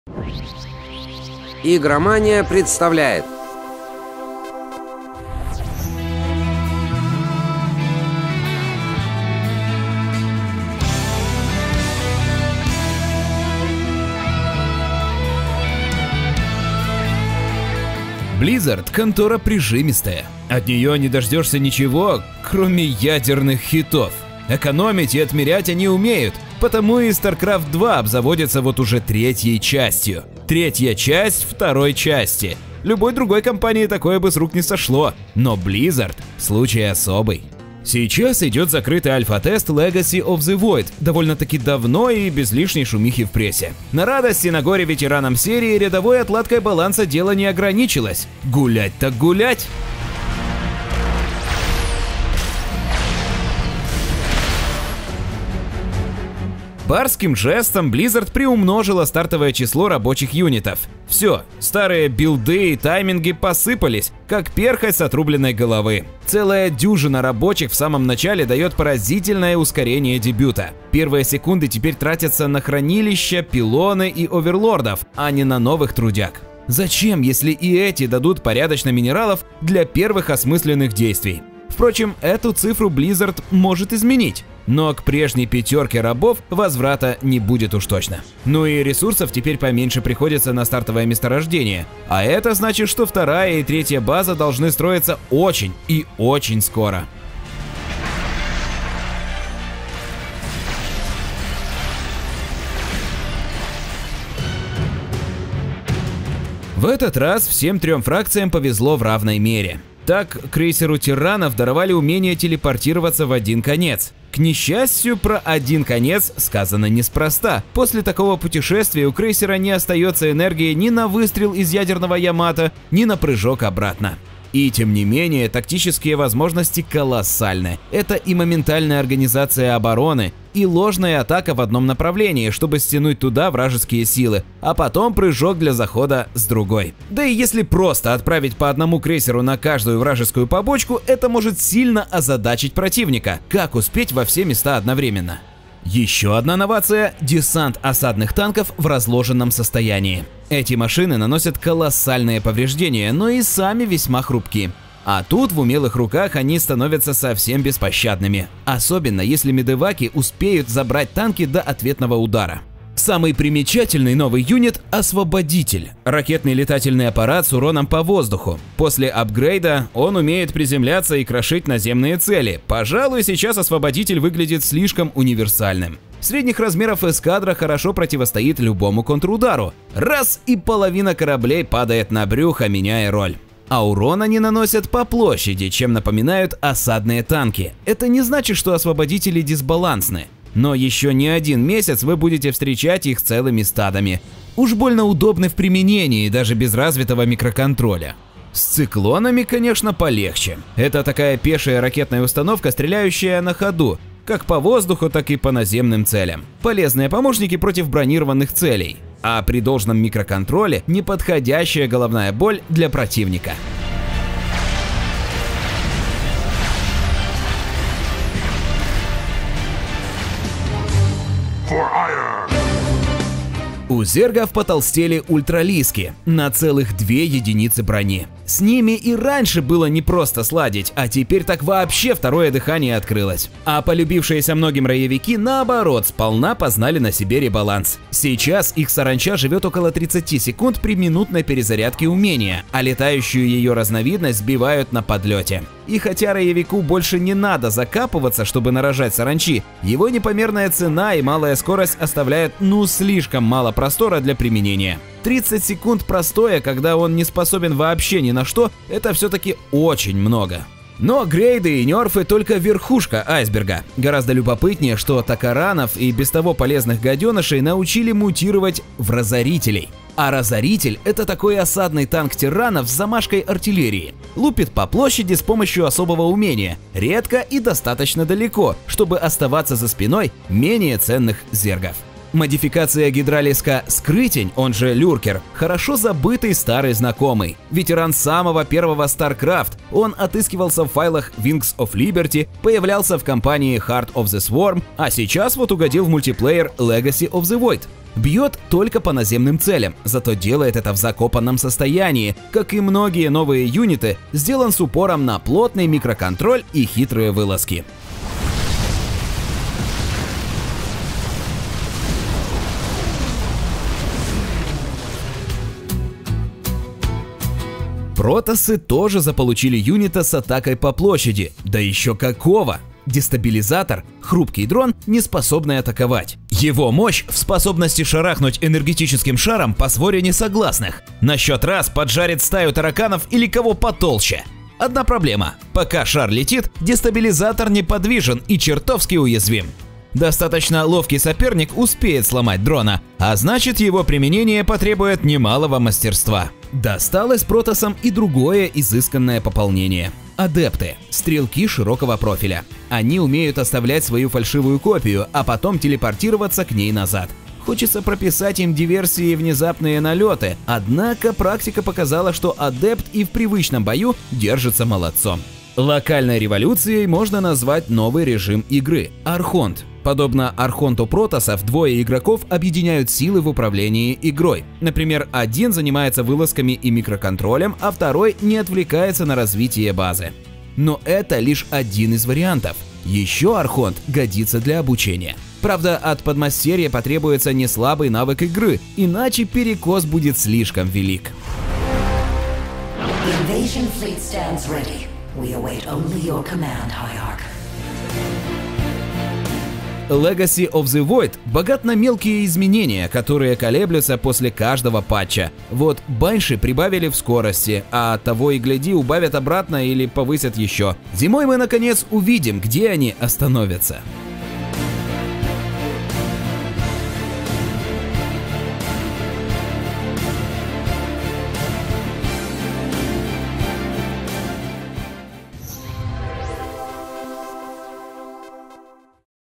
Игромания представляет. Blizzard – контора прижимистая. От нее не дождешься ничего, кроме ядерных хитов. Экономить и отмерять они умеют, потому и StarCraft 2 обзаводится вот уже третьей частью. Третья часть второй части. Любой другой компании такое бы с рук не сошло, но Blizzard – случай особый. Сейчас идет закрытый альфа-тест Legacy of the Void, довольно-таки давно и без лишней шумихи в прессе. На радость и на горе ветеранам серии рядовой отладкой баланса дело не ограничилось. Гулять так гулять! Барским жестом Blizzard приумножила стартовое число рабочих юнитов. Все, старые билды и тайминги посыпались, как перхоть с отрубленной головы. Целая дюжина рабочих в самом начале дает поразительное ускорение дебюта. Первые секунды теперь тратятся на хранилища, пилоны и оверлордов, а не на новых трудяг. Зачем, если и эти дадут порядочно минералов для первых осмысленных действий? Впрочем, эту цифру Blizzard может изменить. Но к прежней пятерке рабов возврата не будет уж точно. Ну и ресурсов теперь поменьше приходится на стартовое месторождение. А это значит, что вторая и третья база должны строиться очень и очень скоро. В этот раз всем трем фракциям повезло в равной мере. Так, крейсеру тиранов даровали умение телепортироваться в один конец. К несчастью, про один конец сказано неспроста. После такого путешествия у крейсера не остается энергии ни на выстрел из ядерного Ямато, ни на прыжок обратно. И тем не менее, тактические возможности колоссальны. Это и моментальная организация обороны, и ложная атака в одном направлении, чтобы стянуть туда вражеские силы, а потом прыжок для захода с другой. Да и если просто отправить по одному крейсеру на каждую вражескую побочку, это может сильно озадачить противника. Как успеть во все места одновременно? Еще одна новация – десант осадных танков в разложенном состоянии. Эти машины наносят колоссальные повреждения, но и сами весьма хрупки. А тут в умелых руках они становятся совсем беспощадными. Особенно если медеваки успеют забрать танки до ответного удара. Самый примечательный новый юнит – Освободитель. Ракетный летательный аппарат с уроном по воздуху. После апгрейда он умеет приземляться и крошить наземные цели. Пожалуй, сейчас Освободитель выглядит слишком универсальным. Средних размеров эскадра хорошо противостоит любому контрудару. Раз – и половина кораблей падает на брюхо, меняя роль. А урон они наносят по площади, чем напоминают осадные танки. Это не значит, что Освободители дисбалансны. Но еще не один месяц вы будете встречать их целыми стадами. Уж больно удобны в применении, даже без развитого микроконтроля. С циклонами, конечно, полегче. Это такая пешая ракетная установка, стреляющая на ходу, как по воздуху, так и по наземным целям. Полезные помощники против бронированных целей. А при должном микроконтроле неподходящая головная боль для противника. У зергов потолстели ультралиски на целых 2 единицы брони. С ними и раньше было непросто сладить, а теперь так вообще второе дыхание открылось. А полюбившиеся многим роевики, наоборот, сполна познали на себе ребаланс. Сейчас их саранча живет около 30 секунд при минутной перезарядке умения, а летающую ее разновидность сбивают на подлете. И хотя роевику больше не надо закапываться, чтобы нарожать саранчи, его непомерная цена и малая скорость оставляют слишком мало простора для применения. 30 секунд простоя, когда он не способен вообще ни на что, это все-таки очень много. Но грейды и нерфы только верхушка айсберга. Гораздо любопытнее, что токаранов и без того полезных гаденышей научили мутировать в разорителей. А разоритель – это такой осадный танк тиранов с замашкой артиллерии. Лупит по площади с помощью особого умения, редко и достаточно далеко, чтобы оставаться за спиной менее ценных зергов. Модификация гидралиска «Скрытень», он же Люркер, хорошо забытый старый знакомый. Ветеран самого первого StarCraft, он отыскивался в файлах Wings of Liberty, появлялся в кампании Heart of the Swarm, а сейчас вот угодил в мультиплеер Legacy of the Void. Бьет только по наземным целям, зато делает это в закопанном состоянии. Как и многие новые юниты, сделан с упором на плотный микроконтроль и хитрые вылазки. Протоссы тоже заполучили юнита с атакой по площади, да еще какого! Дестабилизатор – хрупкий дрон, не способный атаковать. Его мощь в способности шарахнуть энергетическим шаром по своре несогласных. На счет раз поджарит стаю тараканов или кого потолще. Одна проблема – пока шар летит, дестабилизатор неподвижен и чертовски уязвим. Достаточно ловкий соперник успеет сломать дрона, а значит, его применение потребует немалого мастерства. Досталось протоссам и другое изысканное пополнение. Адепты – стрелки широкого профиля. Они умеют оставлять свою фальшивую копию, а потом телепортироваться к ней назад. Хочется прописать им диверсии и внезапные налеты, однако практика показала, что адепт и в привычном бою держится молодцом. Локальной революцией можно назвать новый режим игры – Архонт. Подобно Архонту протоссов, двое игроков объединяют силы в управлении игрой. Например, один занимается вылазками и микроконтролем, а второй не отвлекается на развитие базы. Но это лишь один из вариантов. Еще Архонт годится для обучения. Правда, от подмастерья потребуется не слабый навык игры, иначе перекос будет слишком велик. Legacy of the Void богат на мелкие изменения, которые колеблются после каждого патча. Вот банши прибавили в скорости, а того и гляди убавят обратно или повысят еще. Зимой мы наконец увидим, где они остановятся.